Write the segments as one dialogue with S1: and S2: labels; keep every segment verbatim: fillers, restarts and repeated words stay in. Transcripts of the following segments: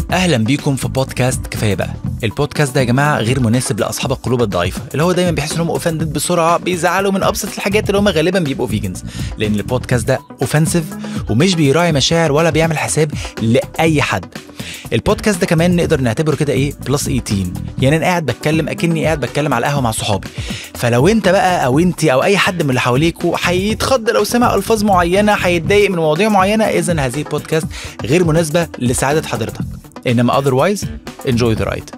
S1: اهلا بيكم في بودكاست كفايه بقى. البودكاست ده يا جماعه غير مناسب لاصحاب القلوب الضعيفه اللي هو دايما بيحسوا انهم اوفندد بسرعه، بيزعلوا من ابسط الحاجات اللي هم غالبا بيبقوا فيجنز، لان البودكاست ده اوفنسيف ومش بيراعي مشاعر ولا بيعمل حساب لاي حد. البودكاست ده كمان نقدر نعتبره كده ايه بلس ثمانية عشر، يعني انا قاعد بتكلم اكني قاعد بتكلم على القهوه مع صحابي. فلو انت بقى او انتي او اي حد من اللي حواليكوا هيتخض لو سمع الفاظ معينه، هيتضايق من مواضيع معينه، اذا هذه البودكاست غير مناسبه لسعاده حضرتك. انما otherwise enjoy the ride.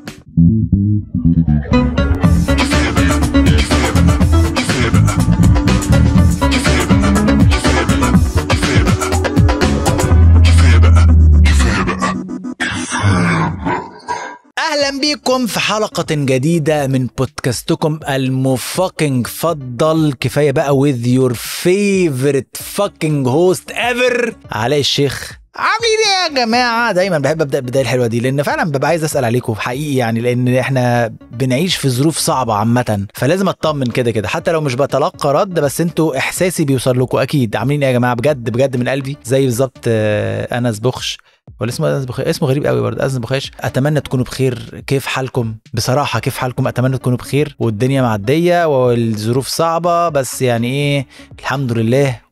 S1: اهلا بيكم في حلقة جديدة من بودكاستكم المفاكينج فضل كفاية بقى with your favorite fucking host ever علاء الشيخ. عاملين ايه يا جماعه؟ دايما بحب ابدا البدايه الحلوه دي لان فعلا ببقى عايز اسال عليكم حقيقي، يعني لان احنا بنعيش في ظروف صعبه عامه، فلازم اطمن كده كده حتى لو مش بتلقى رد، بس انتوا احساسي بيوصل لكم اكيد. عاملين ايه يا جماعه؟ بجد بجد من قلبي، زي بالظبط انس بخش ولا اسمه انس بخش، اسمه غريب قوي برضه، انس بخش. اتمنى تكونوا بخير. كيف حالكم؟ بصراحه كيف حالكم؟ اتمنى تكونوا بخير والدنيا معديه والظروف صعبه، بس يعني ايه الحمد لله،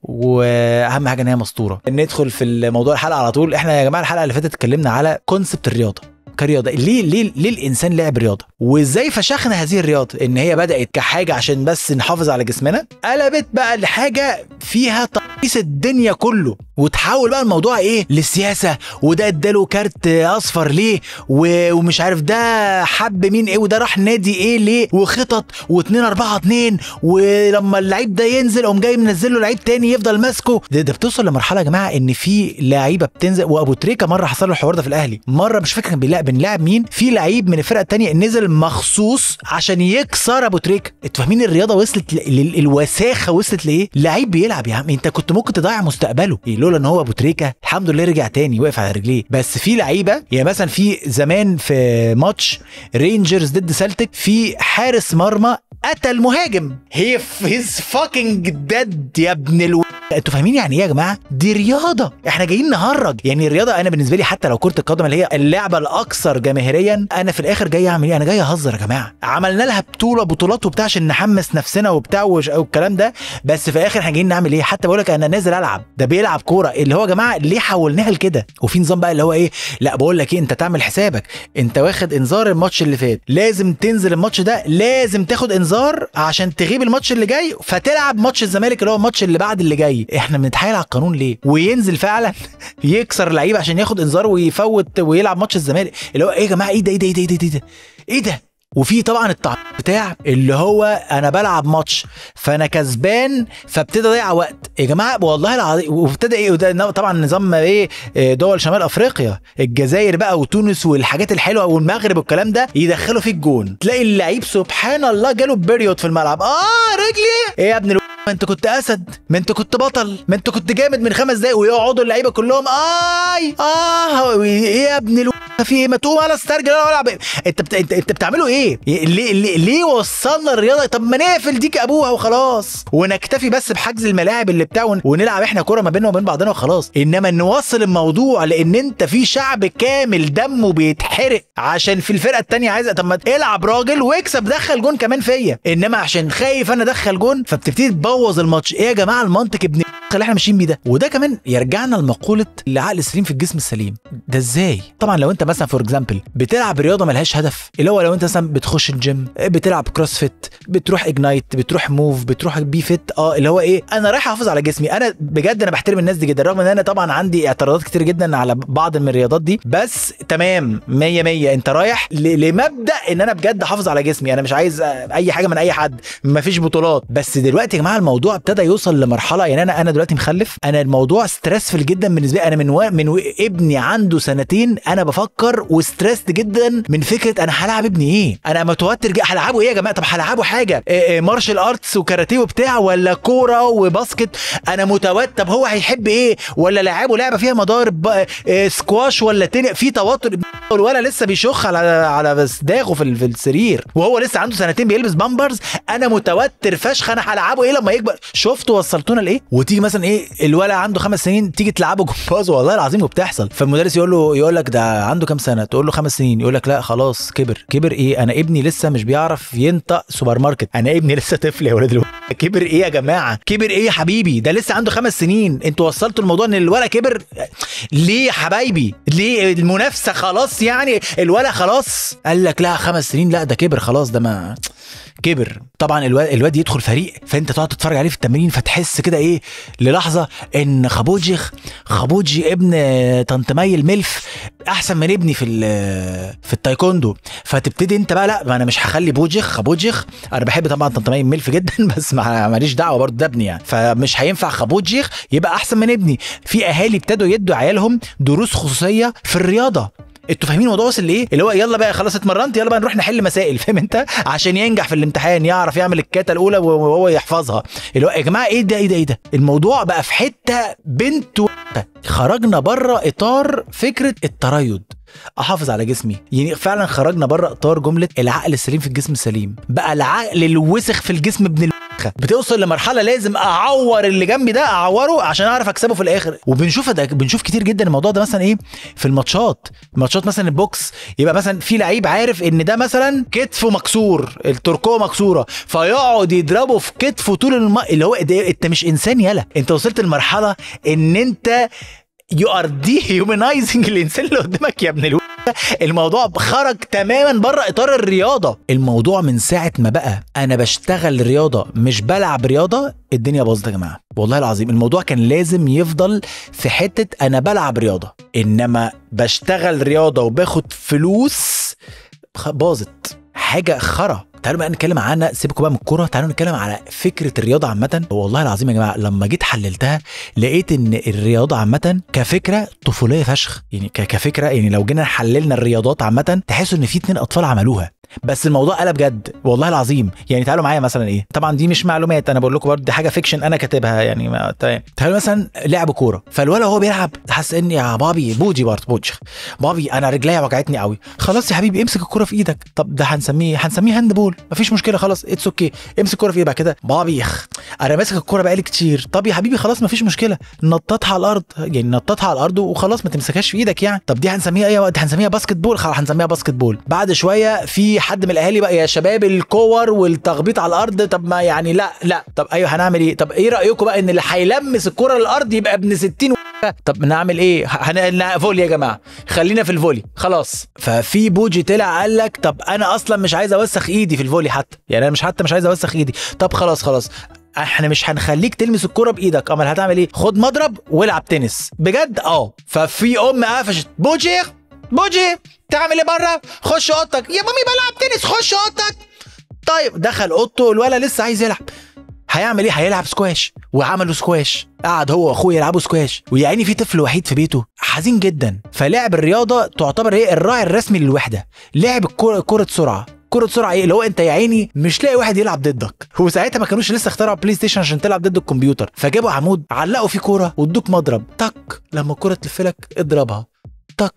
S1: واهم حاجه ان هي مسطوره. ندخل في الموضوع الحلقه على طول. احنا يا جماعه الحلقه اللي فاتت اتكلمنا على كونسبت الرياضه كرياضه، ليه ليه ليه الانسان لعب رياضه وازاي فشخنا هذه الرياضه، ان هي بدات كحاجه عشان بس نحافظ على جسمنا، قلبت بقى لحاجه فيها تقييس الدنيا كله، وتحول بقى الموضوع ايه للسياسه، وده اداله كارت اصفر ليه، ومش عارف ده حب مين ايه، وده راح نادي ايه ليه، وخطط واتنين اربعة اتنين، ولما اللعيب ده ينزل قوم جاي منزل له لعيب تاني يفضل ماسكه. ده, ده بتوصل لمرحله يا جماعه ان في لعيبه بتنزل، وابو تريكه مره حصل له الحوار ده في الاهلي، مره مش فاكر كان بيلعب بنلعب مين، في لعيب من الفرقه الثانيه نزل مخصوص عشان يكسر ابو تريكه. انتوا فاهمين الرياضه وصلت للوساخه وصلت لايه؟ لعيب بيلعب يا عم انت كنت ممكن تضيع مستقبله إيه لولا ان هو ابو تريكه الحمد لله رجع تاني وقف على رجليه. بس في لعيبه يعني مثلا في زمان في ماتش رينجرز ضد سلتك، في حارس مرمى قتل مهاجم، هي هيز فاكينج ديد يا ابن الو... انتوا فاهمين يعني ايه يا جماعه؟ دي رياضه، احنا جايين نهرج. يعني الرياضه انا بالنسبه لي حتى لو كره القدم اللي هي اللعبه الاكثر جماهيريا، انا في الاخر جاي اعمل ايه؟ انا جاي اهزر يا جماعه. عملنا لها بطوله بطولات وبتاع عشان نحمس نفسنا وبتاع والكلام ده، بس في الاخر احنا جايين نعمل ايه؟ حتى بقول لك انا نازل العب، ده بيلعب كوره، اللي هو يا جماعه ليه حولناها لكده؟ وفي نظام بقى اللي هو ايه، لا بقول لك ايه، انت تعمل حسابك، انت واخد انذار الماتش اللي فات، لازم تنزل الماتش ده، لازم تاخد انذار عشان تغيب الماتش اللي جاي فتلعب ماتش الزمالك اللي هو الماتش اللي بعد اللي جاي. احنا بنتحايل على القانون ليه؟ وينزل فعلا يكسر لعيب عشان ياخد انذار ويفوت ويلعب ماتش الزمالك، اللي هو ايه يا جماعه؟ ايه ده ايه ده ايه ده ايه ده ايه ده؟ وفي طبعا التعبير بتاع اللي هو انا بلعب ماتش فانا كسبان فابتدى اضيع وقت يا جماعه والله العظيم. وابتدى ايه؟ وده طبعا نظام ايه دول شمال افريقيا، الجزائر بقى وتونس والحاجات الحلوه والمغرب والكلام ده، يدخلوا فيك جون تلاقي اللعيب سبحان الله جاله بيريود في الملعب. اه رجلي ايه يا ابن الو... ما انت كنت اسد، ما انت كنت بطل، ما انت كنت جامد من خمس دقايق، ويقعدوا اللعيبه كلهم اي اه ايه يا ابن الو... في ايه؟ ما تقوم على استرجل العب. انت بت... انت انت بتعملوا ايه؟ ليه ليه, ليه وصلنا الرياضه؟ طب ما نقفل ديك ابوها وخلاص ونكتفي بس بحجز الملاعب اللي بتاع ونلعب احنا كوره ما بيننا وبين بعضنا وخلاص. انما نوصل الموضوع لان انت في شعب كامل دمه بيتحرق عشان في الفرقه الثانيه عايزه، طب ما العب راجل واكسب، دخل جون كمان فيا، انما عشان خايف انا ادخل جون فبتبتدي تبوظ الماتش. ايه يا جماعه المنطق ابن اللي احنا ماشيين بيه ده؟ وده كمان يرجعنا لمقوله العقل السليم في الجسم السليم. ده ازاي؟ طبعا لو انت مثلا فور اكزامبل بتلعب رياضه ملهاش هدف، اللي هو لو انت مثلا بتخش الجيم، بتلعب كروس فيت، بتروح اجنايت، بتروح موف، بتروح بي فيت، اه اللي هو ايه، انا رايح احافظ على جسمي. انا بجد انا بحترم الناس دي جدا، رغم ان انا طبعا عندي اعتراضات كتير جدا على بعض من الرياضات دي، بس تمام مية مية انت رايح لمبدا ان انا بجد احافظ على جسمي، انا مش عايز اي حاجه من اي حد، مفيش بطولات. بس دلوقتي يا جماعه الموضوع ابتدى يوصل لمرحله، يعني انا انا دلوقتي مخلف، انا الموضوع ستريسفل جدا بالنسبه لي. انا من و... من و... ابني عنده سنتين انا بفكر وستريسد جدا من فكره انا هلعب ابني ايه، انا متوتر جدا. هلعبه ايه يا جماعه؟ طب هلعبه حاجه إيه مارشال ارتس وكاراتيه وبتاع ولا كوره وباسكت؟ انا متوتر. طب هو هيحب ايه؟ ولا لعبه لعبه فيها مضارب إيه سكواش ولا تاني في توتر؟ الولد لسه بيشخ على على صداغه في في السرير وهو لسه عنده سنتين بيلبس بامبرز. انا متوتر فشخ، انا هلعبه ايه لما يكبر؟ شفتوا وصلتونا لايه؟ وتيجي مثلا ايه الولد عنده خمس سنين تيجي تلعبه جمباز، والله العظيم وبتحصل، فالمدرس يقول له يقول لك ده عنده كام سنه؟ تقول له خمس سنين، يقول لك لا خلاص كبر. كبر ايه؟ انا ابني لسه مش بيعرف ينطق سوبر ماركت، انا ابني لسه طفل يا ولاد. كبر ايه يا جماعه؟ كبر ايه يا حبيبي؟ ده لسه عنده خمس سنين. انتوا وصلتوا الموضوع ان الولد كبر ليه يا حبايبي؟ ليه المنافسه خلاص يعني الولد خلاص؟ قال لك لا خمس سنين لا ده كبر خلاص، ده ما كبر. طبعا الواد الواد يدخل فريق، فانت تقعد تتفرج عليه في التمرين، فتحس كده ايه للحظه ان خبوجيخ خبوجي ابن طنط مي الملف احسن من ابني في في التايكوندو. فتبتدي انت بقى لا ما انا مش هخلي بوجيخ خبوجيخ، انا بحب طبعا طنط مي الملف جدا بس ماليش دعوه برضه ده ابني يعني، فمش هينفع خبوجيخ يبقى احسن من ابني. في اهالي ابتدوا يدوا عيالهم دروس خصوصيه في الرياضه. انتوا فاهمين الموضوع وصل لايه؟ اللي هو يلا بقى خلاص اتمرنت، يلا بقى نروح نحل مسائل، فاهم انت؟ عشان ينجح في الامتحان، يعرف يعمل الكاتا الاولى وهو يحفظها. اللي هو يا جماعه ايه ده ايه ده ايه ده؟ الموضوع بقى في حته بنت. خرجنا بره اطار فكره التريض، احافظ على جسمي، يعني فعلا خرجنا بره اطار جمله العقل السليم في الجسم السليم. بقى العقل الوسخ في الجسم ابن ال... بتوصل لمرحله لازم اعور اللي جنبي ده، اعوره عشان اعرف اكسبه في الاخر. وبنشوف ده بنشوف كتير جدا الموضوع ده مثلا ايه في الماتشات الماتشات مثلا البوكس، يبقى مثلا في لعيب عارف ان ده مثلا كتفه مكسور، التركوه مكسوره، فيقعد يضربه في كتفه طول الم... اللي هو ده انت مش انسان يلا، انت وصلت لمرحله ان انت يو ار دي هيومنايزنج الانسان اللي قدامك يا ابن الو. الموضوع خرج تماما بره اطار الرياضه. الموضوع من ساعه ما بقى انا بشتغل رياضه مش بلعب رياضه، الدنيا باظت يا جماعه والله العظيم. الموضوع كان لازم يفضل في حته انا بلعب رياضه، انما بشتغل رياضه وباخد فلوس باظت، حاجه خرا. تعالوا بقى نتكلم عنها، سيبكم بقى من الكوره، تعالوا نتكلم على فكره الرياضه عامه. والله العظيم يا جماعه لما جيت حللتها لقيت ان الرياضه عامه كفكره طفوليه فشخ، يعني كفكره، يعني لو جينا حللنا الرياضات عامه تحسوا ان في اتنين اطفال عملوها، بس الموضوع قلب جد والله العظيم. يعني تعالوا معايا مثلا ايه، طبعا دي مش معلومات انا بقول لكم برضه، دي حاجه فيكشن انا كاتبها يعني ما... تعالوا مثلا لعب كوره، فالولد وهو بيلعب حاسس ان يا بابي بوجي برضه بوجي بابي انا رجليا وجعتني قوي، خلاص يا حبيبي امسك الكوره في ايدك، طب ده هنسميه هنسميه هاند بول مفيش مشكله خلاص اتس اوكي، امسك الكوره في ايدك كده بابي انا ماسك الكوره بقالي كتير، طب يا حبيبي خلاص مفيش مشكله نططها على الارض، يعني نططها على الارض وخلاص ما تمسكهاش في ايدك يعني، طب دي هنسميها ايه وقت؟ هنسميها باسكت بول، خلاص هنسميها باسكت بول. بعد شويه في حد من الاهالي بقى يا شباب الكور والتخبيط على الارض، طب ما يعني لا لا طب ايوه هنعمل ايه؟ طب ايه رايكم بقى ان اللي هيلمس الكوره للارض يبقى ابن ستين و... طب نعمل ايه؟ هن فولي يا جماعه، خلينا في الفولي خلاص. ففي بوجي طلع قال لك طب انا اصلا مش عايز اوسخ ايدي في الفولي حتى، يعني انا مش حتى مش عايز اوسخ ايدي، طب خلاص خلاص احنا مش هنخليك تلمس الكوره بايدك، امال هتعمل ايه؟ خد مضرب والعب تنس بجد. اه ففي ام قفشت بوجي بوجي تعمل ايه بره؟ خش اوضتك يا مامي بلعب تنس، خش اوضتك. طيب دخل اوضته، الولد لسه عايز يلعب، هيعمل ايه؟ هيلعب سكواش، وعملوا سكواش، قعد هو واخوه يلعبوا سكواش، ويعني في طفل وحيد في بيته حزين جدا. فلعب الرياضه تعتبر ايه الراعي الرسمي للوحده، لعب الكوره كره سرعه. كرة سرعة ايه اللي هو انت يا عيني مش لاقي واحد يلعب ضدك، هو ساعتها ما كانوش لسه اخترعوا بلاي ستيشن عشان تلعب ضد الكمبيوتر، فجابوا عمود علقوا فيه كوره وادوك مضرب، تك لما الكوره تلفلك اضربها، تك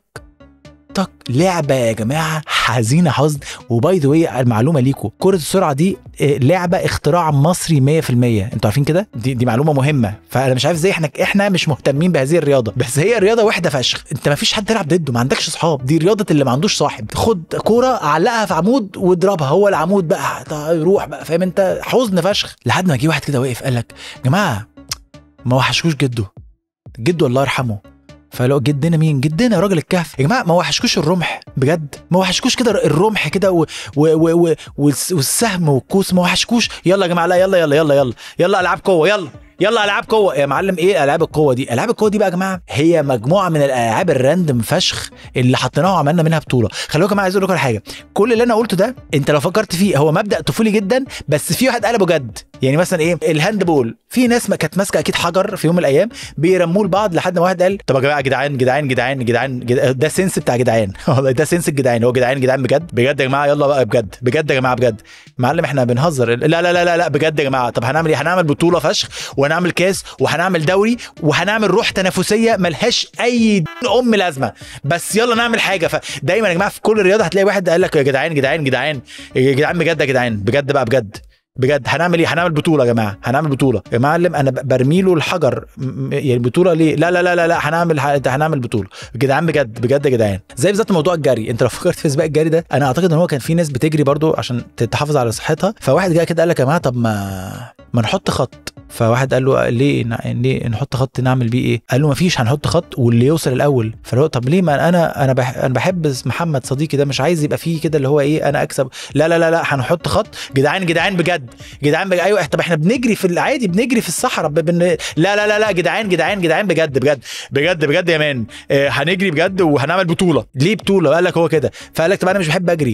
S1: تك. لعبه يا جماعه حزينه حزن. وباي ذا واي المعلومه ليكم، كره السرعه دي لعبه اختراع مصري مية في المية، انتوا عارفين كده؟ دي دي معلومه مهمه. فانا مش عارف ازاي احنا احنا مش مهتمين بهذه الرياضه، بس هي الرياضه وحده فشخ، انت ما فيش حد تلعب ضده، ما عندكش اصحاب، دي رياضه اللي ما عندوش صاحب. خد كوره علقها في عمود واضربها، هو العمود بقى يروح بقى، فاهم انت؟ حزن فشخ. لحد ما جه واحد كده واقف قال لك يا جماعه ما وحشكوش جده جده الله يرحمه. فلو جدنا مين؟ جدنا راجل الكهف يا جماعه. ما وحشكوش الرمح بجد؟ ما وحشكوش كده الرمح كده و... و... و... و... والسهم والكوس؟ ما وحشكوش؟ يلا يا جماعه لا يلا يلا يلا يلا يلا العاب قوه، يلا يلا العاب قوه يا معلم. ايه العاب القوه دي؟ العاب القوه دي بقى يا جماعه هي مجموعه من الالعاب الراندم فشخ اللي حطيناها وعملنا منها بطوله. خليكم يا جماعه عايز اقول لكم حاجه، كل اللي انا قلته ده انت لو فكرت فيه هو مبدا طفولي جدا، بس في واحد قلبه جد. يعني مثلا ايه الهاند بول، في ناس ما كانت ماسكه اكيد حجر في يوم من الايام بيرموه لبعض، لحد ما واحد قال طب يا جماعه جدعان جدعان جدعان جدعان جدعان ده سنس بتاع جدعان والله ده سنس الجدعان، هو جدعان جدعان بجد بجد يا جماعه، يلا بقى بجد بجد يا جماعه بجد معلم احنا بنهزر، لا لا لا لا, لا بجد يا جماعه. طب هنعمل ايه؟ هنعمل بطوله فشخ وهنعمل كاس وهنعمل دوري وهنعمل روح تنافسيه ملهاش اي ام لازمه، بس يلا نعمل حاجه. فدايما يا جماعه في كل الرياضه هتلاقي واحد قال لك يا جدعان جدعان جدعان يا جدعان بجد يا جدعان بجد بقى بجد بجد هنعمل ايه؟ هنعمل بطوله يا جماعه، هنعمل بطوله يا معلم. انا برمي له الحجر يعني بطوله ليه؟ لا لا لا لا, لا هنعمل هنعمل بطوله يا جدعان بجد بجد يا جدعان. زي بالظبط موضوع الجري، انت لو فكرت في سباق الجري ده، انا اعتقد ان هو كان في ناس بتجري برضو عشان تحافظ على صحتها، فواحد جاي كده قال لك يا جماعه طب ما ما نحط خط. فواحد قال له ليه ليه نحط خط نعمل بيه ايه؟ قال له ما فيش، هنحط خط واللي يوصل الاول. فلو طب ليه؟ ما انا انا بح انا بحب محمد صديقي ده، مش عايز يبقى فيه كده اللي هو ايه انا اكسب. لا لا لا لا هنحط خط جدعان جدعان بجد جدعان بجد. ايوه طب احنا بنجري في العادي، بنجري في الصحراء بن... لا لا لا لا جدعان جدعان جدعان بجد بجد بجد بجد يا مان اه هنجري بجد وهنعمل بطوله. ليه بطوله؟ قال لك هو كده. فقال لك طب انا مش بحب اجري،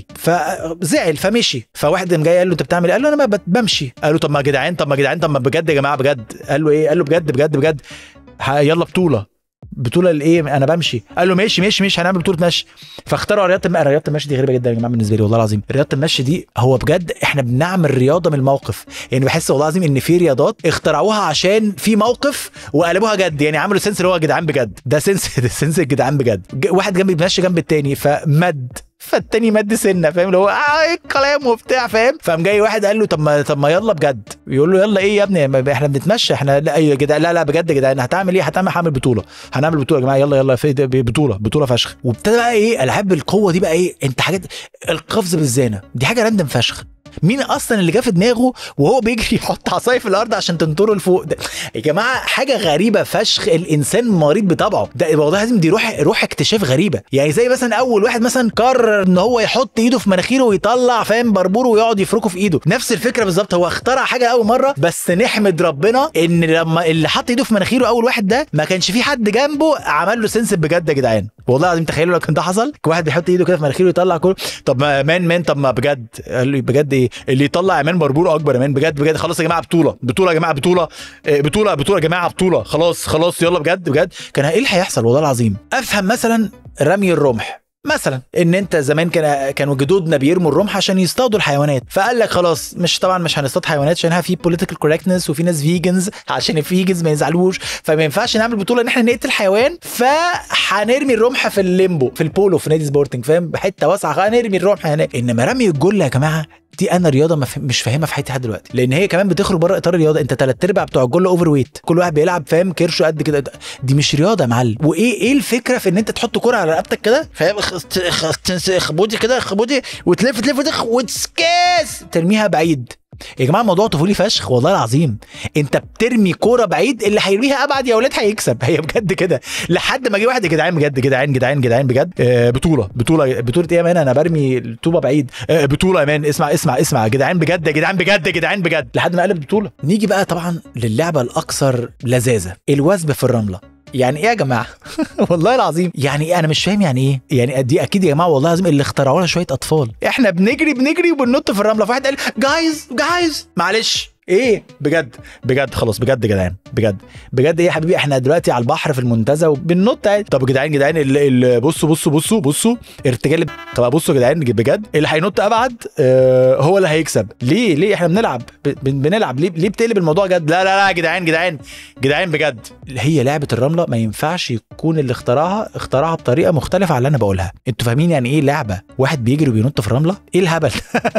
S1: فزعل فمشي. فواحد قام جاي قال له انت بتعمل ايه؟ قال له انا ما بمشي. قال له طب ما جدعان طب ما جدعان طب ما بجد يا جماعه بجد. قال له ايه؟ قال له بجد بجد بجد يلا بطوله. بطوله لايه؟ انا بمشي. قال له ماشي ماشي ماشي هنعمل بطوله مشي. فاختاروا رياضه الم... رياضه المشي دي غريبه جدا يا جماعه بالنسبه لي والله العظيم. رياضه المشي دي هو بجد احنا بنعمل رياضه من الموقف، يعني بحس والله العظيم ان في رياضات اخترعوها عشان في موقف وقلبوها جد، يعني عملوا سنس اللي هو جدعان بجد. ده سنس ده سنس الجدعان بجد. واحد جنبي بيمشي جنب التاني فمد، فالتاني مد سنه فاهم اللي هو اه الكلام وبتاع فاهم. فقام جاي واحد قال له طب ما طب ما يلا بجد. يقول له يلا ايه يا ابني احنا بنتمشى احنا. لا ايوه كده لا لا بجد يا جدعان هتعمل ايه؟ هتعمل هعمل بطوله هنعمل بطوله يا جماعه يلا يلا في بطوله بطوله فشخ. وابتدى بقى ايه العاب القوه دي بقى ايه انت حاجات القفز بالزانه دي حاجه راندم فشخ. مين اصلا اللي جه في دماغه وهو بيجري يحط عصايه في الارض عشان تنطره لفوق ده؟ يا جماعه حاجه غريبه فشخ. الانسان مريض بطبعه ده والله لازم دي روح روح اكتشاف غريبه. يعني زي مثلا اول واحد مثلا قرر ان هو يحط ايده في مناخيره ويطلع فاهم بربوره ويقعد يفركه في ايده. نفس الفكره بالظبط، هو اخترع حاجه اول مره. بس نحمد ربنا ان لما اللي حط ايده في مناخيره اول واحد ده ما كانش في حد جنبه عمل له سنس بجد يا جدعان. والله العظيم تخيلوا لو كان ده حصل واحد بيحط ايده كده في مناخيره ويطلع كله. طب ما مان مان طب ما بجد قال لي بجد ايه اللي يطلع مان بربور اكبر يا مان بجد بجد. خلاص يا جماعه بطوله بطوله يا جماعه بطوله بطوله بطوله يا جماعه بطوله خلاص خلاص يلا بجد بجد. كان ايه اللي هيحصل والله العظيم؟ افهم مثلا رمي الرمح مثلا، ان انت زمان كان كانوا جدودنا بيرموا الرمح عشان يصطادوا الحيوانات، فقال لك خلاص مش طبعا مش هنصطاد حيوانات عشانها في بوليتيكال كوركتنس وفي ناس فيجنز عشان الفيجنز ما يزعلوش، فما ينفعش نعمل بطوله ان احنا نقتل حيوان، فهنرمي الرمح في الليمبو في البولو في نادي سبورتنج فاهم بحته واسعه هنرمي الرمح هناك. انما رمي الجله يا جماعه دي انا رياضه ما مش فاهمها في حياتي لحد دلوقتي، لان هي كمان بتخرج بره اطار الرياضه. انت ثلاث ارباع بتوع الجله اوفر ويت، كل واحد بيلعب فاهم كرشه قد كده. دي مش رياضه يا معلم. وايه ايه الفكره في ان انت تحط كره على رقبتك كده فاهم خبودي كده خبودي وتلف تلف تخ وتسكاس ترميها بعيد؟ يا جماعه الموضوع طفولي فشخ والله العظيم. انت بترمي كوره بعيد، اللي هيرميها ابعد يا اولاد هيكسب. هي بجد كده لحد ما جه واحد يا جدعان بجد جدعان جدعان جدعان بجد آه بطوله بطوله بطوله ايه يا مان؟ انا برمي الطوبه بعيد آه بطوله يا مان. اسمع اسمع اسمع يا جدعان بجد يا جدعان بجد يا جدعان بجد لحد ما قلب بطوله. نيجي بقى طبعا للعبه الاكثر لذاذه، الوثب في الرمله. يعني ايه يا جماعه؟ والله العظيم يعني ايه؟ انا مش فاهم يعني ايه. يعني دي اكيد يا جماعه والله العظيم اللي اخترعوها شويه اطفال. احنا بنجري بنجري وبننط في الرمله، فواحد قال جايز جايز معلش ايه بجد بجد خلاص بجد يا جدعان بجد بجد ايه يا حبيبي؟ احنا دلوقتي على البحر في المنتزه وبننط عادي. طب يا جدعان جدعان اللي بصوا بصوا بصوا بصوا ارتجال. طب بصوا يا جدعان بجد اللي هينط ابعد آه هو اللي هيكسب. ليه ليه احنا بنلعب بنلعب ليه ليه بتقلب الموضوع جد؟ لا لا لا يا جدعان جدعان جدعان بجد. هي لعبه الرمله ما ينفعش يكون اللي اخترعها اخترعها بطريقه مختلفه عن اللي انا بقولها. انتوا فاهمين يعني ايه لعبه واحد بيجري وبينط في الرمله؟ ايه الهبل؟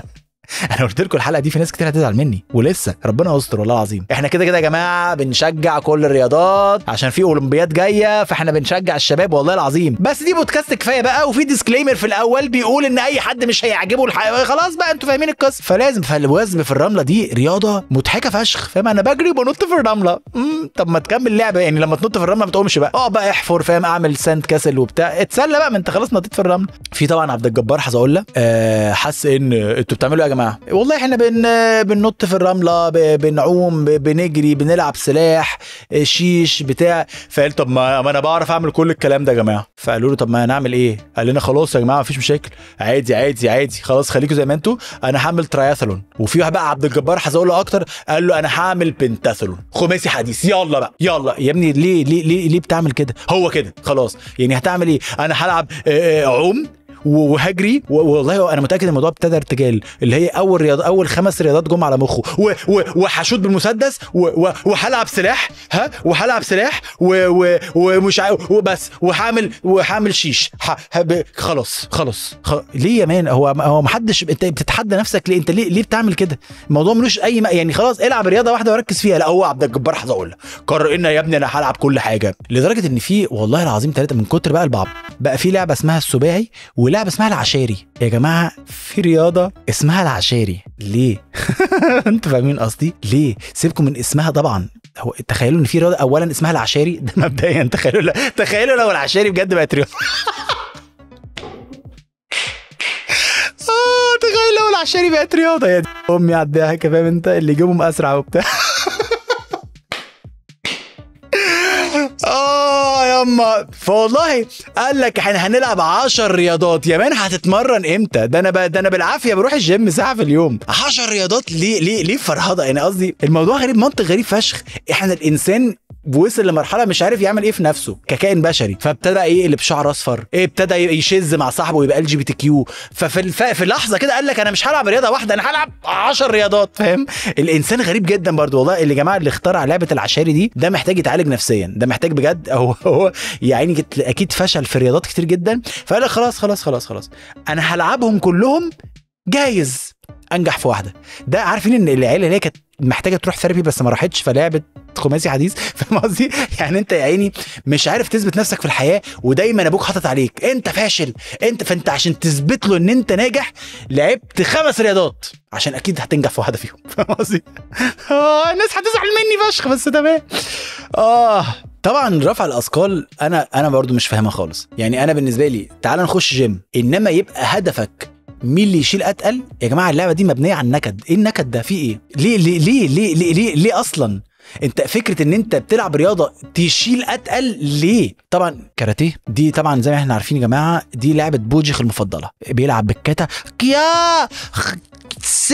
S1: انا قلت لكم الحلقه دي في ناس كتير هتزعل مني ولسه ربنا يستر والله العظيم. احنا كده كده يا جماعه بنشجع كل الرياضات عشان في اولمبياد جايه، فاحنا بنشجع الشباب والله العظيم. بس دي بودكاست كفايه بقى، وفي ديسكليمر في الاول بيقول ان اي حد مش هيعجبه الحياه خلاص بقى انتوا فاهمين القصه. فلازم فالوثب في الرمله دي رياضه مضحكه فشخ فاهم. انا بجري وبنط في الرمله امم طب ما تكمل لعبه يعني. لما تنط في الرمله ما تقومش بقى اه بقى احفر فاهم اعمل ساند كاسل وبتاع اتسلى بقى ما انت خلاص نطيت في الرمله. في طبعا عبد الجبار حزقولة أه حس ان انتوا بتعملوا ايه يا جماعه؟ والله احنا بن بننط في الرمله بنعوم بنجري بنلعب سلاح شيش بتاع. فقال طب ما انا بعرف اعمل كل الكلام ده يا جماعه. فقالوا له طب ما نعمل ايه؟ قال لنا خلاص يا جماعه مفيش مشاكل عادي عادي عادي خلاص خليكم زي ما انتوا، انا هعمل تراياثلون. وفي واحد بقى عبد الجبار حزقولة اكتر قال له انا هعمل بنتاثلون خماسي حديث. يلا بقى يلا يا ابني ليه ليه ليه, ليه بتعمل كده؟ هو كده خلاص يعني هتعمل ايه؟ انا هلعب عوم وهجري، والله انا متاكد الموضوع ابتدى ارتجال، اللي هي اول رياضه اول خمس رياضات جم على مخه، وهشوط بالمسدس وهلعب سلاح ها وهلعب سلاح ومش وبس وهعمل وهعمل شيش خلاص خلاص خ... ليه يا مان؟ هو هو ما حدش، انت بتتحدى نفسك ليه؟ انت ليه ليه بتعمل كده؟ الموضوع ملوش اي م... يعني خلاص العب رياضه واحده وركز فيها. لا هو عبد الجبار حزقول قرر ان يا ابني انا هلعب كل حاجه، لدرجه ان في والله العظيم ثلاثه من كتر بقى البعض بقى في لعبه اسمها السباعي ولعبه اسمها العشاري. يا جماعه في رياضه اسمها العشاري ليه؟ انتوا فاهمين قصدي ليه؟ سيبكم من اسمها طبعا. هو تخيلوا ان في رياضه اولا اسمها العشاري، ده مبدئيا تخيلوا تخيلوا لو العشاري بجد بقت رياضه. اه تخيل لو العشاري بقت رياضه يا دي امي على الضحك، فاهم انت اللي يجيبهم اسرع وبتاع. اه ياما فوالله قال لك احنا هنلعب عشر رياضات يا مان. هتتمرن امتى؟ ده انا ده انا بالعافيه بروح الجيم ساعه في اليوم. عشر رياضات ليه ليه ليه فرهضه؟ يعني قصدي الموضوع غريب، منطق غريب فشخ. احنا الانسان وصل لمرحله مش عارف يعمل ايه في نفسه ككائن بشري، فابتدى ايه اللي بشعر اصفر، ايه ابتدى يشز مع صاحبه ويبقى ال جي بي تي كيو. ففي الف... في لحظه كده قال لك انا مش هلعب رياضه واحده، انا هلعب عشر رياضات. فاهم؟ الانسان غريب جدا برضو والله. اللي جماعه اللي اخترع لعبه العشاري دي ده محتاج يتعالج نفسيا، ده محتاج بجد. هو هو يعني اكيد فشل في رياضات كتير جدا، فقال لك خلاص خلاص خلاص خلاص انا هلعبهم كلهم، جايز انجح في واحده. ده عارفين ان العيله اللي هي كانت محتاجه تروح ثيرابي بس ما راحتش، فلعبت خماسي حديث. فاهم قصدي؟ يعني انت يا عيني مش عارف تثبت نفسك في الحياه، ودايما ابوك حاطط عليك انت فاشل انت، فانت عشان تثبت له ان انت ناجح لعبت خمس رياضات عشان اكيد هتنجح في واحده فيهم. فاهم قصدي؟ اه الناس هتزعل مني فشخ بس تمام. اه طبعا رفع الاثقال انا انا برضو مش فاهمها خالص. يعني انا بالنسبه لي تعال نخش جيم، انما يبقى هدفك مين اللي يشيل اتقل؟ يا جماعه اللعبه دي مبنيه على النكد. ايه النكد ده؟ في ايه؟ ليه ليه ليه ليه ليه, ليه, ليه اصلا انت فكره ان انت بتلعب رياضه تشيل اتقل ليه؟ طبعا كاراتيه دي طبعا زي ما احنا عارفين يا جماعه دي لعبه بوجيخ المفضله، بيلعب بالكاتا كيا سي.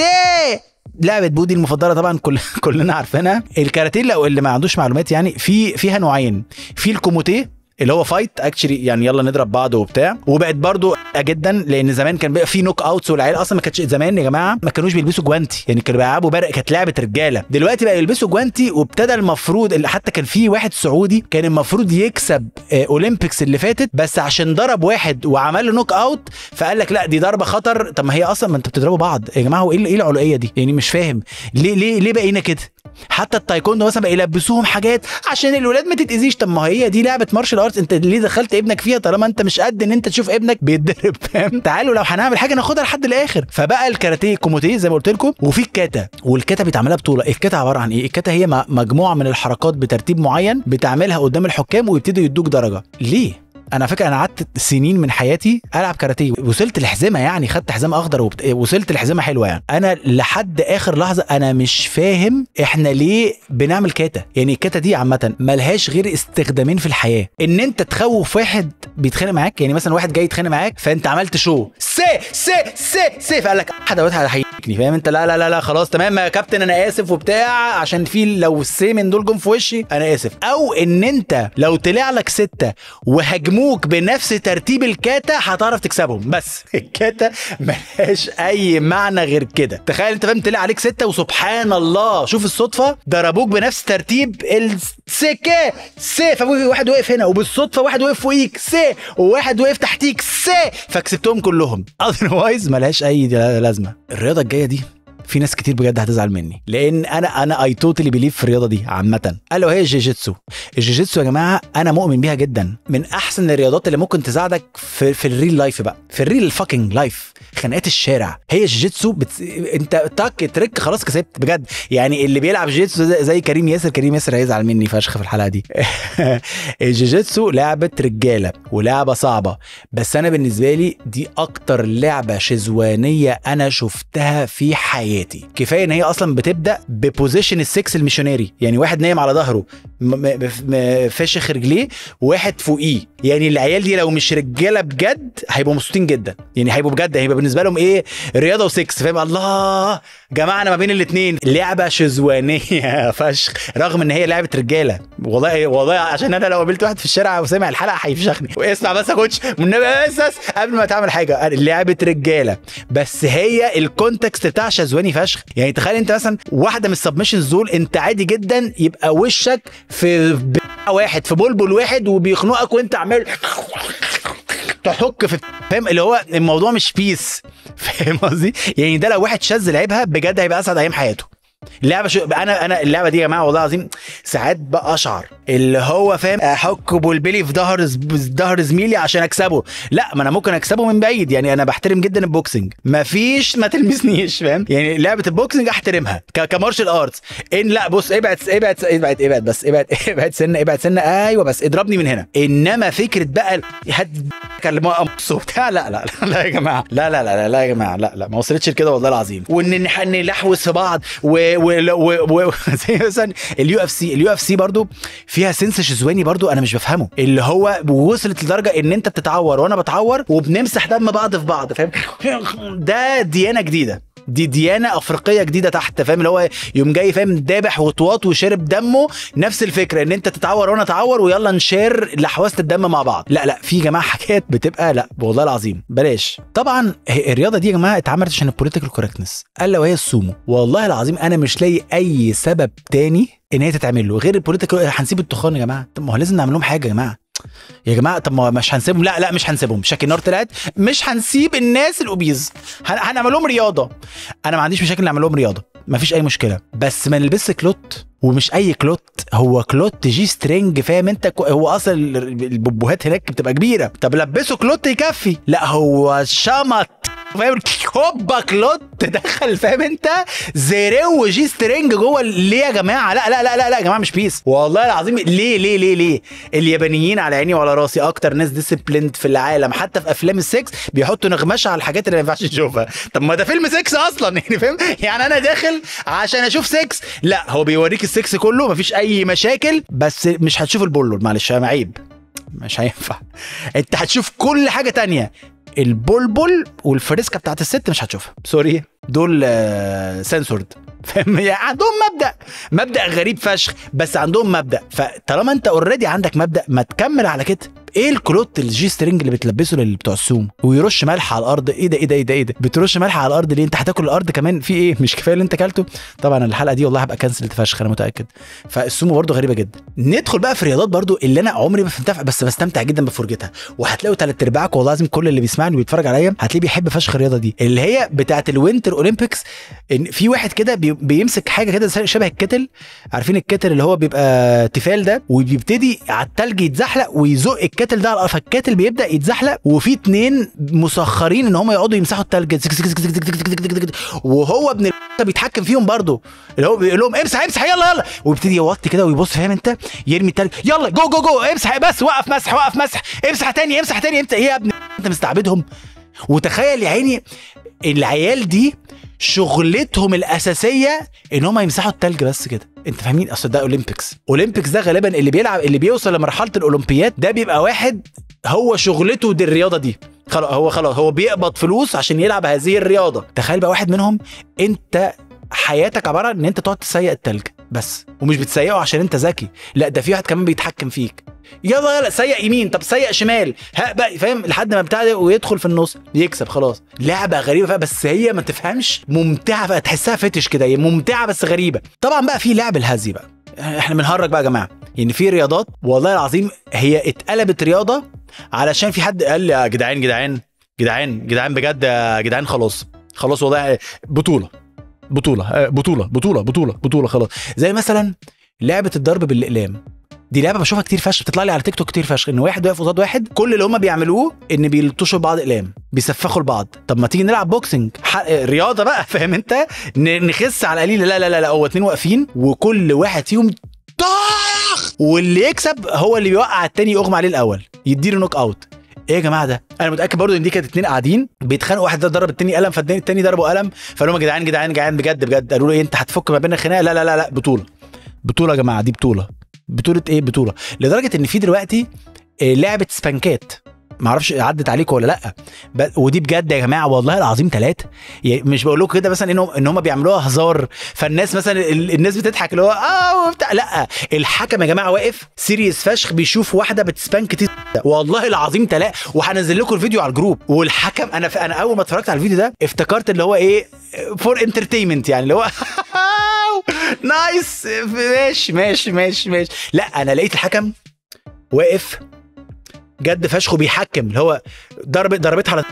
S1: لعبه بودي المفضله طبعا كل كلنا عارفينها. الكاراتيه لو اللي ما عندوش معلومات يعني في فيها نوعين، في الكوموتيه اللي هو فايت اكشلي يعني يلا نضرب بعض وبتاع، وبقت برضو جدا لان زمان كان بقى في نوك اوتس، والعيال اصلا ما كانتش زمان يا جماعه ما كانوش بيلبسوا جوانتي، يعني كانوا بيلعبوا برق، كانت لعبه رجاله. دلوقتي بقى يلبسوا جوانتي، وابتدى المفروض اللي حتى كان في واحد سعودي كان المفروض يكسب اولمبيكس اللي فاتت، بس عشان ضرب واحد وعمل له نوك اوت فقال لك لا دي ضربه خطر. طب ما هي اصلا ما انتوا بتضربوا بعض يا جماعه، وايه ايه العلويه دي؟ يعني مش فاهم ليه ليه ليه بقينا كده. حتى التايكوندو مثلا بقى يلبسوهم حاجات عشان الولاد ما تتاذيش. طب ما هي دي لعبه مارشال ارتس، انت ليه دخلت ابنك فيها طالما انت مش قد ان انت تشوف ابنك بيتضرب؟ فاهم؟ تعالوا لو هنعمل حاجه ناخدها لحد الاخر. فبقى الكاراتيه كوموتيه زي ما قلت لكم، وفي الكاتا، والكاتا بيتعملها بطوله. الكاتا عباره عن ايه؟ الكاتا هي مجموعه من الحركات بترتيب معين بتعملها قدام الحكام ويبتدوا يدوك درجه. ليه؟ انا فاكر انا قعدت سنين من حياتي العب كاراتيه، وصلت الحزمه يعني خدت حزام اخضر وبت... وصلت الحزمه حلوه يعني. انا لحد اخر لحظه انا مش فاهم احنا ليه بنعمل كاتا. يعني الكاتا دي عامه ملهاش غير استخدامين في الحياه، ان انت تخوف واحد بيتخانق معاك. يعني مثلا واحد جاي يتخانق معاك فانت عملت شو سي سي سي سي فقال لك حد هيحيكني، فاهم انت؟ لا لا لا لا خلاص تمام يا كابتن انا اسف وبتاع، عشان في لو السي من دول جم في وشي انا اسف. او ان انت لو طلع لك سته وهجموك بنفس ترتيب الكاتا هتعرف تكسبهم. بس الكاتا ملهاش اي معنى غير كده. تخيل انت فاهم طلع عليك ستة وسبحان الله شوف الصدفه ضربوك بنفس ترتيب السكه سي، فواحد واقف هنا وبالصدفه واحد واقف فوقيك سي، وواحد واقف تحتيك سي، فكسبتهم كلهم. اذروايز ملهاش اي لازمه. الرياضه الجايه دي في ناس كتير بجد هتزعل مني، لان انا انا اي توتالي بليف في الرياضه دي عامه، الا وهي الجيجيتسو. الجيجيتسو يا جماعه انا مؤمن بيها جدا، من احسن الرياضات اللي ممكن تساعدك في في الريل لايف بقى، في الريل فاكينج لايف، خناقات الشارع. هي الجيجيتسو بت... انت تاك تريك خلاص كسبت بجد. يعني اللي بيلعب جيجيتسو زي, زي كريم ياسر، كريم ياسر هيزعل مني فشخ في الحلقه دي. الجيجيتسو لعبه رجاله ولعبه صعبه، بس انا بالنسبه لي دي اكتر لعبه شذوانيه انا شفتها في حياتي. كفايه ان هي اصلا بتبدا ببوزيشن السكس الميشنري، يعني واحد نايم على ظهره فشخ رجليه وواحد فوقيه، يعني العيال دي لو مش رجاله بجد هيبقوا مبسوطين جدا، يعني هيبقوا بجد، هيبقى بالنسبه لهم ايه رياضه وسكس، فاهم؟ الله جمعنا ما بين الاثنين. لعبه شذوانيه فشخ رغم ان هي لعبه رجاله. والله والله عشان انا لو قابلت واحد في الشارع وسمع الحلقه هيفشخني. واسمع بس يا كوتش والنبي اساس قبل ما تعمل حاجه، لعبه رجاله بس هي الكونتكست بتاع شذواني فشخ. يعني تخيل انت مثلا واحده من السبمشنز دول انت عادي جدا يبقى وشك في واحد في بلبل واحد وبيخنقك وانت عمال تحك في، فاهم؟ اللي هو الموضوع مش بيس، فاهم قصدي؟ يعني ده لو واحد شاذ لعبها بجد هيبقى اسعد ايام حياته. اللعبه شو انا انا اللعبه دي يا جماعه والله العظيم ساعات بقى اشعر اللي هو فاهم احك بلبلي في ظهر ظهر زميلي عشان اكسبه. لا ما انا ممكن اكسبه من بعيد، يعني انا بحترم جدا البوكسنج، مفيش ما تلمسنيش، فاهم؟ يعني لعبه البوكسنج احترمها كمارشال ارتس. ان لا بص ابعد ابعد ابعد ابعد بس ابعد ابعد سنه ابعد سنه ايوه بس اضربني من هنا. انما فكره بقى هد كلمه وبتاع لا لا لا لا يا جماعه لا لا لا لا يا جماعه لا لا ما وصلتش لكده والله العظيم. وان نلحوس في بعض و و زي مثلا اليو اف سي اليو اف سي برضو فيها سنس شذواني برضو انا مش بفهمه، اللي هو وصلت لدرجه ان انت بتتعور وانا بتعور وبنمسح دم بعض في بعض، فاهم؟ ده ديانه جديده، دي ديانه افريقيه جديده تحت، فاهم؟ اللي هو يوم جاي فاهم دابح وطواط وشرب دمه. نفس الفكره ان انت تتعور وانا اتعور ويلا نشير لحواسه الدم مع بعض. لا لا في جماعه حاجات بتبقى لا والله العظيم بلاش. طبعا الرياضه دي يا جماعه اتعملت عشان البوليتيكال كوركتنس الا وهي السومو. والله العظيم انا مش لاقي اي سبب تاني ان هي تتعمل له غير البوليتيكال. هنسيب التخان يا جماعه؟ طب ما هو لازم نعمل لهم حاجه يا جماعه يا جماعه. طب ما مش هنسيبهم، لا لا مش هنسيبهم. شاكي نار طلعت مش هنسيب الناس الاوبيز، هنعمل لهم رياضه. انا ما عنديش مشاكل نعمل لهم رياضه، مفيش اي مشكله، بس ما نلبسش كلوت. ومش اي كلوت، هو كلوت جي سترينج، فاهم انت؟ هو اصلا البوبوهات هناك بتبقى كبيره، طب لبسه كلوت يكفي. لا هو شمط، فاهم؟ هوبا كلوت دخل، فاهم انت؟ زيرو جي سترينج جوه. ليه يا جماعه؟ لا لا لا لا لا يا جماعه مش بيس والله العظيم. ليه ليه ليه ليه اليابانيين على عيني وعلى راسي اكتر ناس ديسيبليند في العالم، حتى في افلام السكس بيحطوا نغمشه على الحاجات اللي ما ينفعش تشوفها. طب ما ده فيلم سكس اصلا يعني، فاهم؟ يعني انا داخل عشان اشوف سكس، لا هو بيوريك السكس كله مفيش اي مشاكل، بس مش هتشوف البولو، معلش انا عيب مش هينفع. انت هتشوف كل حاجه تانية، البلبل والفريسكا بتاعت الست مش هتشوفها، سوري دول آه سنسورد، فاهم؟ يعني عندهم مبدأ مبدأ غريب فشخ، بس عندهم مبدأ. فطالما انت اوريدي عندك مبدأ ما تكمل على كده. ايه الكلوت الجي سترينج اللي بتلبسه للي بتوع السوم ويرش ملح على الارض؟ ايه ده ايه ده ايه ده ايه ده بترش ملح على الارض ليه؟ انت هتاكل الارض كمان؟ في ايه مش كفايه اللي انت اكلته؟ طبعا الحلقه دي والله هبقى كانسل فشخ انا متاكد. فالسومو برده غريبه جدا. ندخل بقى في الرياضات برده اللي انا عمري ما فهمتها بس بستمتع جدا بفرجتها، وهتلاقوا ثلاث ارباعك والله لازم كل اللي بيسمعني ويتفرج عليا هتلاقيه بيحب فشخ الرياضه دي، اللي هي بتاعه الوينتر اولمبيكس. ان في واحد كده بيمسك حاجه كده شبه الكتل، عارفين الكتل اللي هو بيبقى تيفال ده، وبيبتدي على التلج يتزحلق ويزق الكتل ده على الكتل بيبدا يتزحلق، وفي اتنين مسخرين ان هم يقعدوا يمسحوا التلج، وهو ابن بيتحكم فيهم برضه، اللي هو بيقول لهم امسح امسح يلا يلا، ويبتدي يوطي كده ويبص، فاهم انت؟ يرمي التلج يلا جو جو جو امسح بس وقف مسح وقف مسح امسح تاني امسح تاني امسح. ايه يا ابن انت مستعبدهم؟ وتخيل يا عيني العيال دي شغلتهم الاساسيه ان هم يمسحوا التلج بس كده، انت فاهمين؟ اصل ده اولمبيكس. اولمبيكس ده غالبا اللي بيلعب اللي بيوصل لمرحله الاولمبيات ده بيبقى واحد هو شغلته دي الرياضه دي، خلاص هو خلاص هو بيقبض فلوس عشان يلعب هذه الرياضه. تخيل بقى واحد منهم انت حياتك عباره عن ان انت تقعد تسيق التلج بس، ومش بتسيقه عشان انت ذكي، لا ده في واحد كمان بيتحكم فيك، يلا يلا سيق يمين طب سيق شمال ها بقى، فاهم؟ لحد ما بتاع ده ويدخل في النص يكسب خلاص. لعبه غريبه فيها، بس هي ما تفهمش ممتعه بقى، تحسها فتش كده، هي ممتعه بس غريبه. طبعا بقى في لعب الهزي بقى، احنا بنهرج بقى يا جماعه، يعني في رياضات والله العظيم هي اتقلبت رياضه علشان في حد قال يا جدعان جدعان جدعان جدعان بجد يا جدعان، خلاص خلاص والله بطوله بطوله بطوله بطوله بطوله بطوله خلاص. زي مثلا لعبه الضرب بالاقلام، دي لعبه بشوفها كتير فشخ، بتطلع لي على تيك توك كتير فشخ، ان واحد واقف قصاد واحد كل اللي هم بيعملوه ان بيلطشوا بعض اقلام، بيسفخوا لبعض. طب ما تيجي نلعب بوكسنج رياضه بقى، فاهم انت؟ نخس على القليل. لا لا لا لا هو اتنين واقفين وكل واحد فيهم طاخ، واللي يكسب هو اللي بيوقع التاني يغمى عليه الاول يديله نوك اوت. ايه يا جماعه ده؟ انا متاكد برضو ان دي كانت اتنين قاعدين بيتخانقوا، واحد ده ضرب التاني قلم فالتاني التاني ضربه قلم، فقالوا لهم يا جدعان جدعان جدعان بجد بجد، قالوا له ايه انت هتفك ما بيننا خناقه؟ لا لا لا لا بطوله بطوله يا جماعه، دي بطوله بطوله ايه بطوله. لدرجه ان في دلوقتي لعبه سبانكات، معرفش عدت عليكم ولا لا، ودي بجد يا جماعه والله العظيم ثلاثه. يعني مش بقول لكم كده مثلا انهم ان هم بيعملوها هزار فالناس مثلا الناس بتضحك اللي هو اه وبتاع، لا الحكم يا جماعه واقف سيريس فشخ بيشوف واحده بتسبانك تي والله العظيم ثلاثه، وهنزل لكم الفيديو على الجروب. والحكم انا ف... انا اول ما اتفرجت على الفيديو ده افتكرت اللي هو ايه فور انترتينمنت، يعني اللي هو نايس ماشي ماشي ماشي ماشي. لا انا لقيت الحكم واقف جد فشخ بيحكم اللي هو ضربت ضربتها على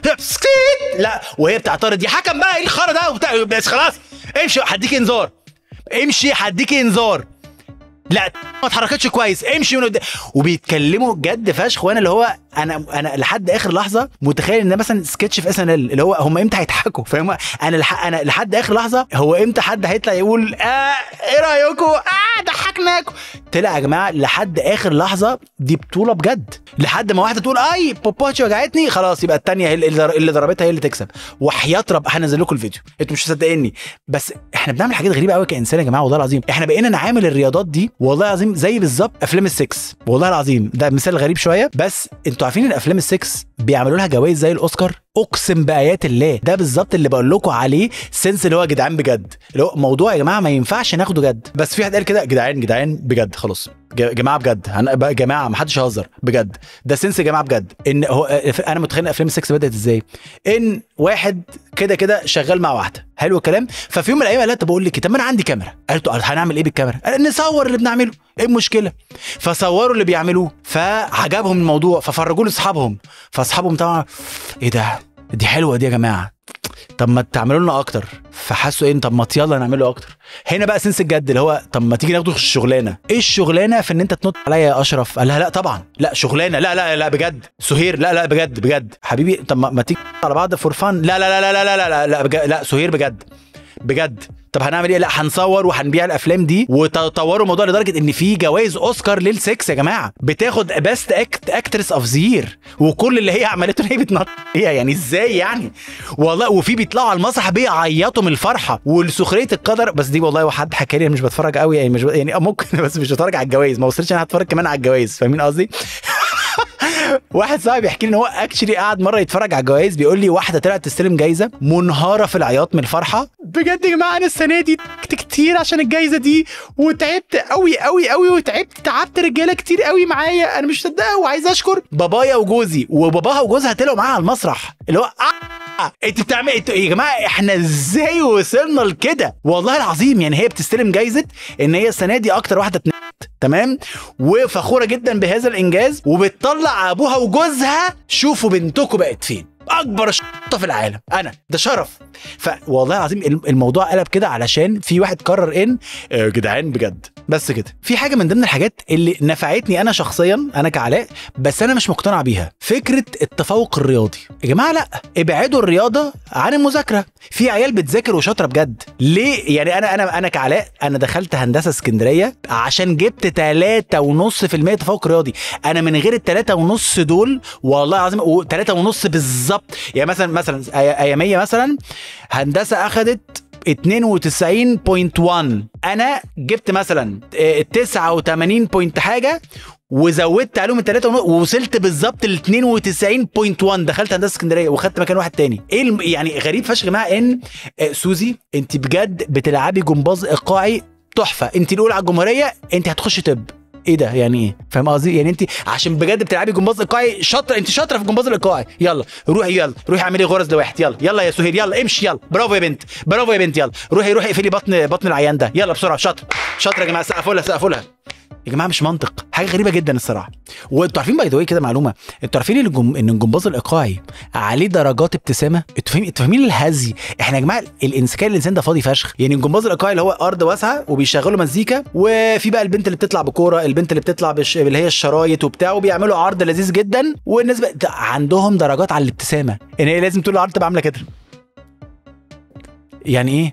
S1: لا وهي بتعترض يا حكم بقى ايه الخرا ده وبتاع، بس خلاص امشي هديك انذار، امشي هديك انذار، لا ما اتحركتش كويس امشي من قدام. وبيتكلموا جد فشخ، وانا اللي هو انا انا لحد اخر لحظه متخيل ان مثلا سكتش في اس ان ال اللي هو هم امتى هيضحكوا فاهم. انا لح... انا لحد اخر لحظه هو امتى حد هيطلع يقول اه ايه رايكم اه ضحكناكم. طلع يا جماعه لحد اخر لحظه دي بطوله بجد، لحد ما واحده تقول اي بوباتشي وجعتني خلاص يبقى الثانيه هي اللي ضربتها هي اللي تكسب. وحياه رب هنزل لكم الفيديو انتوا مش مصدقيني، بس احنا بنعمل حاجات غريبه قوي كانسان يا جماعه والله العظيم. احنا بقينا نعامل الرياضات دي والله العظيم زي بالظبط افلام السكس والله العظيم. ده مثال غريب شويه بس انتوا عارفين ان افلام السكس بيعملوا لها جوائز زي الاوسكار، اقسم بايات الله ده بالظبط اللي بقول لكم عليه سنس اللي هو جدعان بجد، اللي هو موضوع يا جماعه ما ينفعش ناخده جد. بس في حد قال كده جدعان جدعان بجد خلاص جماعه بجد يا جماعه ما حدش يهزر بجد، ده سنس يا جماعه بجد. ان هو انا متخيل افلام السكس بدات ازاي، ان واحد كده كده شغال مع واحده حلو الكلام، ففي يوم من الايام قالت بقول لك طب ما انا عندي كاميرا، قالت هنعمل ايه بالكاميرا؟ قال نصور اللي بنعمله ايه المشكله؟ فصوروا اللي بيعملوه فعجبهم الموضوع ففرجوه لاصحابهم، فاصحابهم طبعا ايه ده دي حلوه دي يا جماعه طب ما تعملوا لنا اكتر، فحسوا ايه طب ما يلا نعمله اكتر. هنا بقى سنس الجد اللي هو طب ما تيجي ناخده الشغلانه. ايه الشغلانه في ان انت تنط عليا يا اشرف؟ قال لها لا طبعا لا شغلانه لا لا لا بجد. سهير لا لا بجد بجد حبيبي طب ما تيجي على بعض فور فان لا لا لا لا لا لا لا لا, لا سهير بجد بجد. طب هنعمل ايه؟ لا هنصور وهنبيع الافلام دي وتطوروا الموضوع لدرجه ان في جوائز اوسكار للسكس يا جماعه، بتاخد بيست اكت اكترس اوف زير، وكل اللي هي عملته ان هي بتنط هي يعني ازاي يعني والله. وفي بيطلعوا على المسرح بيعيطوا من الفرحه والسخريه القدر. بس دي والله واحد حكى لي مش بتفرج قوي يعني مش ب... يعني ممكن بس مش بتفرج على الجوائز، ما وصلتش انا هتفرج كمان على الجوائز فاهمين قصدي. واحد صاحبي بيحكي لي ان هو اكشلي قاعد مره يتفرج على الجوائز، بيقول لي واحده طلعت تستلم جايزه منهاره في العياط من الفرحه. بجد يا جماعه انا السنه دي تعبت كتير عشان الجايزه دي وتعبت قوي قوي قوي وتعبت تعبت رجاله كتير قوي معايا، انا مش مصدقه وعايز اشكر بابايا وجوزي. وباباها وجوزها طلعوا معاها على المسرح اللي هو آه انت بتعمل يا جماعه احنا ازاي وصلنا لكده والله العظيم. يعني هي بتستلم جايزه ان هي السنه دي اكتر واحده اتنقلت تمام، وفخوره جدا بهذا الانجاز، وبتطلع ابوها وجوزها شوفوا بنتكم بقت فين، اكبر شطه في العالم انا ده شرف. فوالله العظيم الموضوع قلب كده علشان في واحد قرر ان آه جدعان بجد بس كده. في حاجه من ضمن الحاجات اللي نفعتني انا شخصيا انا كعلاء بس انا مش مقتنع بيها، فكره التفوق الرياضي يا جماعه. لا ابعدوا الرياضه عن المذاكره، في عيال بتذاكر وشاطره بجد ليه؟ يعني انا انا انا كعلاء انا دخلت هندسه اسكندريه عشان جبت ثلاثة ونص في المية تفوق رياضي. انا من غير الثلاثة ونص دول والله العظيم وثلاثة ونص بالظبط. يعني مثلا مثلا اياميه مثلا هندسه اخذت اتنين وتسعين فاصلة واحد، انا جبت مثلا تسعة وتمانين بوينت حاجه وزودت عليهم الثلاثه ووصلت بالظبط ل اتنين وتسعين فاصلة واحد. دخلت هندسه اسكندريه وخدت مكان واحد تاني. ايه يعني غريب فشخ يا جماعه ان سوزي انت بجد بتلعبي جمباز ايقاعي تحفه، انت الاولى على الجمهوريه، انت هتخشي طب. ايه ده يعني ايه؟ فاهم قصدي؟ يعني انت عشان بجد بتلعبي جمباز ايقاعي شاطره، انت شاطره في الجمباز الايقاعي، يلا روحي يلا روحي اعملي غرز لواحد، يلا يلا يا سهير يلا امشي يلا برافو يا بنت برافو يا بنت، يلا روحي روحي اقفلي بطن بطن العيان ده يلا بسرعه، شاطره شاطره يا جماعه، سقفوا لها سقفوا لها يا جماعه. مش منطق، حاجه غريبه جدا الصراحه. وانتوا عارفين باي ذا واي كده معلومه، انتوا عارفين ان الجم... ان الجمباز الايقاعي عليه درجات ابتسامه؟ انتوا فاهمين انتوا فاهمين الهزي؟ احنا يا جماعه الانسان الانسان ده فاضي فشخ. يعني الجمباز الايقاعي اللي هو ارض واسعه وبيشغلوا مزيكا، وفي بقى البنت اللي بتطلع بكوره، البنت اللي بتطلع بش... اللي هي الشرايط وبتاع، وبيعملوا عرض لذيذ جدا، والناس بقى عندهم درجات على الابتسامه ان هي لازم طول العرض تبقى عامله كده. يعني ايه؟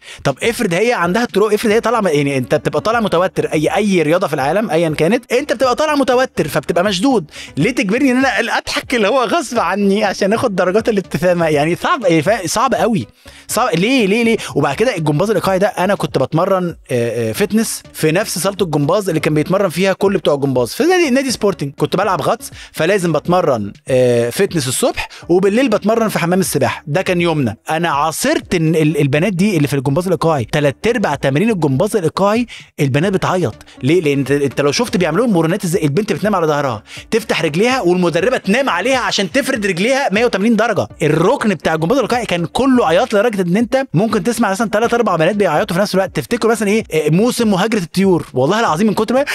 S1: طب افرض هي عندها طرق، افرض هي طالعه، يعني انت بتبقى طالع متوتر، اي اي رياضه في العالم ايا كانت انت بتبقى طالع متوتر فبتبقى مشدود، ليه تجبرني ان انا اضحك اللي هو غصب عني عشان اخد درجات الابتسامه؟ يعني صعب، صعب قوي، صعب. ليه ليه ليه وبعد كده الجمباز الايقاعي ده انا كنت بتمرن فتنس في نفس صاله الجمباز اللي كان بيتمرن فيها كل بتوع الجمباز في نادي, نادي سبورتنج. كنت بلعب غطس فلازم بتمرن فتنس الصبح وبالليل بتمرن في حمام السباحه، ده كان يومنا. انا عاصرت ان البنات دي اللي في الجمباز الايقاعي ثلاث ارباع تمارين الجمباز الايقاعي البنات بتعيط. ليه؟ لان انت لو شفت بيعملوا مرونات ازاي، البنت بتنام على ظهرها تفتح رجليها والمدربه تنام عليها عشان تفرد رجليها مية وتمانين درجه. الركن بتاع الجمباز الايقاعي كان كله عياط لدرجه ان انت ممكن تسمع مثلا ثلاث اربع بنات بيعيطوا في نفس الوقت. تفتكروا مثلا ايه موسم مهاجره الطيور، والله العظيم من كتر ما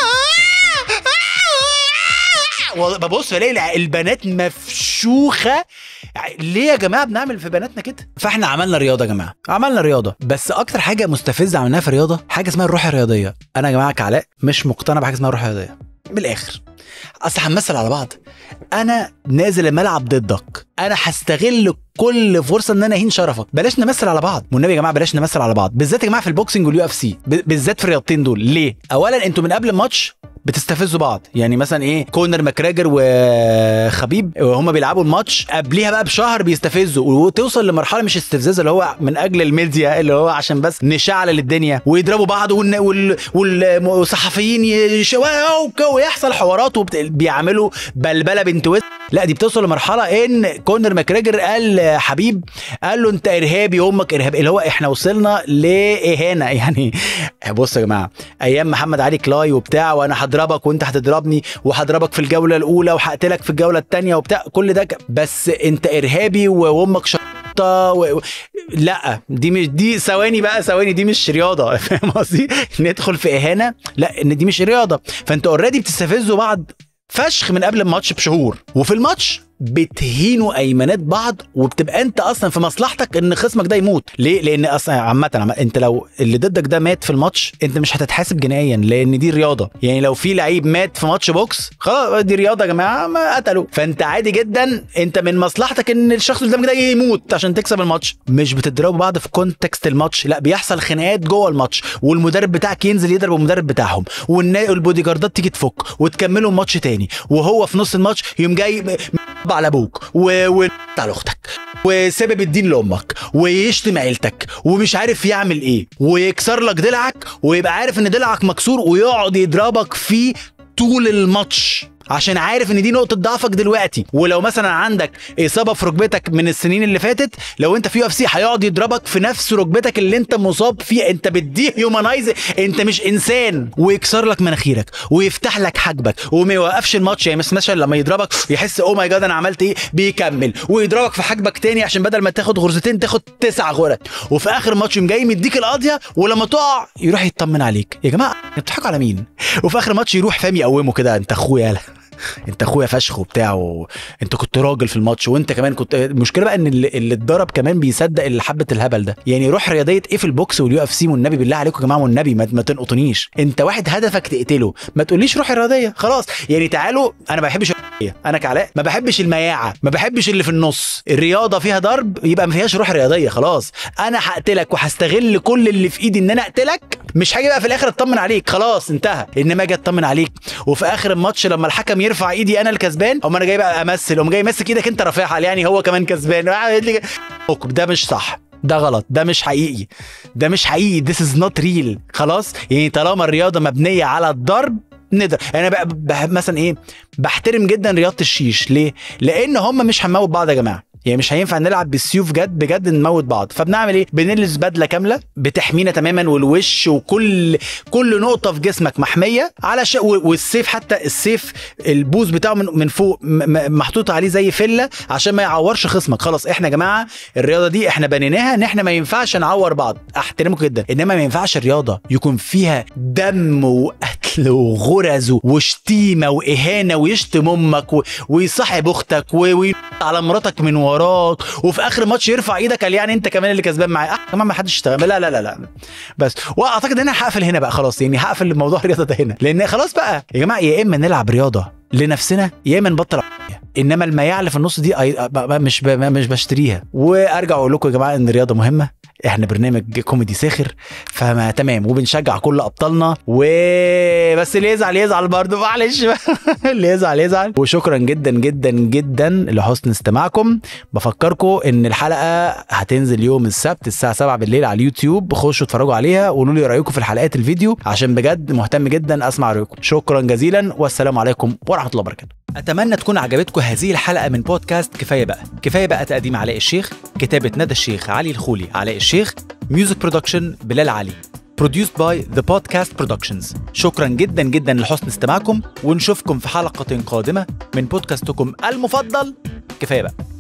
S1: ببص بلاقي البنات مفشوخه. ليه يا جماعه بنعمل في بناتنا كده؟ فاحنا عملنا رياضه يا جماعه، عملنا رياضه، بس اكتر حاجه مستفزه عملناها في الرياضه حاجه اسمها الروح الرياضيه. انا يا جماعه كعلاء مش مقتنع بحاجه اسمها الروح الرياضيه من الاخر. اصل هنمثل على بعض، انا نازل الملعب ضدك، انا هستغل كل فرصه ان انا اهين شرفك. بلاش نمثل على بعض والنبي يا جماعه، بلاش نمثل على بعض، بالذات يا جماعه في البوكسنج واليو اف سي، بالذات في الرياضتين دول. ليه؟ اولا انتوا من قبل الماتش بتستفزوا بعض، يعني مثلا ايه كونر ماكراجر وخبيب وهم بيلعبوا الماتش قبليها بقى بشهر بيستفزوا، وتوصل لمرحله مش استفزاز اللي هو من اجل الميديا اللي هو عشان بس نشعل الدنيا ويضربوا بعض والصحفيين يشوا ويحصل حوارات وبيعملوا بلبله بنت وس. لا دي بتوصل لمرحله ان كونر ماكراجر قال حبيب قال له انت ارهابي وامك ارهابي، اللي هو احنا وصلنا لاهانه. يعني بصوا يا جماعه ايام محمد علي كلاي وبتاع وانا هضربك وانت هتضربني وهضربك في الجوله الاولى وهقتلك في الجوله الثانيه وبتاع كل ده، بس انت ارهابي وامك شرطه و... لا دي مش دي ثواني بقى ثواني دي مش رياضه. فاهم قصدي؟ ندخل في اهانه، لا ان دي مش رياضه. فانت اوريدي بتستفزوا بعض فشخ من قبل الماتش بشهور، وفي الماتش بتهينوا ايمانات بعض، وبتبقى انت اصلا في مصلحتك ان خصمك ده يموت. ليه؟ لان اصلا عامه انت لو اللي ضدك ده مات في الماتش انت مش هتتحاسب جنائيا لان دي رياضه. يعني لو في لعيب مات في ماتش بوكس خلاص دي رياضه يا جماعه، ما قتلوا، فانت عادي جدا انت من مصلحتك ان الشخص اللي قدامك ده يموت عشان تكسب الماتش. مش بتضربوا بعض في كونتكست الماتش، لا بيحصل خناقات جوه الماتش والمدرب بتاعك ينزل يضرب المدرب بتاعهم والبودي جاردات تيجي تفك وتكملوا الماتش تاني، وهو في نص الماتش يوم جاي على ابوك و على اختك وسبب الدين لامك ويشتم عيلتك ومش عارف يعمل ايه ويكسر لك دلعك ويبقى عارف ان دلعك مكسور ويقعد يضربك فيه طول الماتش عشان عارف ان دي نقطه ضعفك دلوقتي. ولو مثلا عندك اصابه في ركبتك من السنين اللي فاتت، لو انت في يو اف سي هيقعد يضربك في نفس ركبتك اللي انت مصاب فيها، انت بتديه هيومنايز، انت مش انسان، ويكسر لك مناخيرك ويفتح لك حاجبك وما يوقفش الماتش. يعني مثلا لما يضربك يحس او ماي جاد انا عملت ايه، بيكمل ويضربك في حاجبك تاني عشان بدل ما تاخد غرزتين تاخد تسع غرز، وفي اخر الماتش يوم جاي مديك القضيه ولما تقع يروح يطمن عليك. يا جماعه بتضحكوا على مين؟ وفي اخر الماتش يروح فاهم يقومه كده، انت اخويا انت اخويا فشخ وبتاع وانت كنت راجل في الماتش وانت كمان كنت. المشكله بقى ان اللي اتضرب كمان بيصدق اللي حبه الهبل ده. يعني روح رياضيه ايه في البوكس واليو اف سي والنبي بالله عليكم يا جماعه والنبي ما, ما تنقطنيش. انت واحد هدفك تقتله، ما تقوليش روح رياضيه خلاص. يعني تعالوا انا ما بحبش انا كعلاء ما بحبش المياعه، ما بحبش اللي في النص. الرياضه فيها ضرب يبقى ما فيهاش روح رياضيه خلاص. انا هقتلك وهستغل كل اللي في ايدي ان انا اقتلك، مش هاجي بقى في الاخر اطمن عليك خلاص انتهى. انما اجي اطمن عليك وفي اخر الماتش لما الحكم يرفع ايدي انا الكسبان، او انا جاي بقى امثل، او جاي ماسك ايدك انت رافعها يعني هو كمان كسبان. ده مش صح، ده غلط، ده مش حقيقي، ده مش حقيقي. this is not real خلاص. يعني طالما الرياضه مبنيه على الضرب نقدر. انا بقى بحب مثلا ايه، بحترم جدا رياضه الشيش. ليه؟ لان هم مش هنموت بعض يا جماعه. يعني مش هينفع نلعب بالسيوف جد بجد نموت بعض. فبنعمل ايه؟ بنلبس بدله كامله بتحمينا تماما، والوش وكل كل نقطه في جسمك محميه على ش... والسيف، حتى السيف البوز بتاعه من, من فوق محطوط عليه زي فله عشان ما يعورش خصمك. خلاص احنا يا جماعه الرياضه دي احنا بنيناها ان احنا ما ينفعش نعور بعض. احترمكم جدا، انما ما ينفعش الرياضه يكون فيها دم وقتل وغرز وشتيمه واهانه ويشتم امك و... ويصاحب اختك و... على مراتك من وراك، وفي اخر الماتش يرفع ايدك قال يعني انت كمان اللي كسبان معايا. اه كمان ما حدش اشتغل. لا لا لا لا بس. واعتقد ان انا هقفل هنا بقى خلاص. يعني هقفل الموضوع الرياضه ده هنا، لان خلاص بقى يا جماعه يا اما نلعب رياضه لنفسنا يا اما نبطل. انما المياعه اللي في النص دي مش مش بشتريها. وارجع اقول لكم يا جماعه ان الرياضه مهمه، احنا برنامج كوميدي ساخر، فما تمام، وبنشجع كل ابطالنا، وبس اللي يزعل يزعل برضه، معلش اللي يزعل يزعل. وشكرا جدا جدا جدا لحسن استماعكم. بفكركم ان الحلقه هتنزل يوم السبت الساعه سبعة بالليل على اليوتيوب، خشوا اتفرجوا عليها وقولوا لي رايكم في الحلقات الفيديو، عشان بجد مهتم جدا اسمع رايكم. شكرا جزيلا والسلام عليكم ورحمه الله وبركاته. اتمنى تكون عجبتكم هذه الحلقه من بودكاست كفايه بقى. كفايه بقى تقديم علاء الشيخ، كتابه ندى الشيخ، علي الخولي، علاء الشيخ، ميوزك برودكشن بلال علي، produced by The Podcast Productions. شكرا جدا جدا لحسن استماعكم، ونشوفكم في حلقه قادمه من بودكاستكم المفضل كفايه بقى.